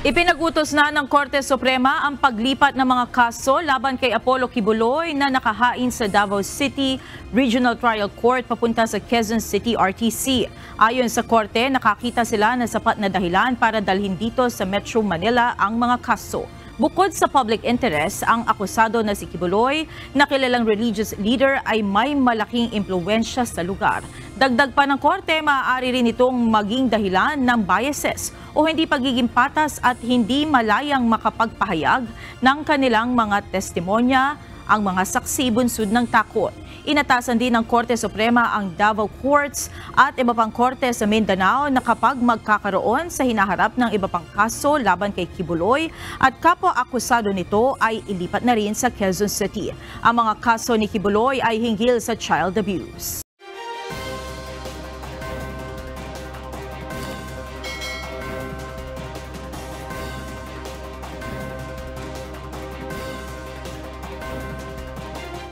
Ipinag-utos na ng Korte Suprema ang paglipat ng mga kaso laban kay Apollo Quiboloy na nakahain sa Davao City Regional Trial Court papunta sa Quezon City RTC. Ayon sa Korte, nakakita sila ng sapat na dahilan para dalhin dito sa Metro Manila ang mga kaso. Bukod sa public interest, ang akusado na si Quiboloy, na kilalang religious leader, ay may malaking impluwensya sa lugar. Dagdag pa ng Korte, maaari rin itong maging dahilan ng biases o hindi pagiging patas at hindi malayang makapagpahayag ng kanilang mga testimonya ang mga saksi bunsod ng takot. Inatasan din ng Korte Suprema ang Davao Courts at iba pang korte sa Mindanao na kapag magkakaroon sa hinaharap ng iba pang kaso laban kay Quiboloy at kapwa-akusado nito ay ilipat na rin sa Quezon City. Ang mga kaso ni Quiboloy ay hinggil sa child abuse.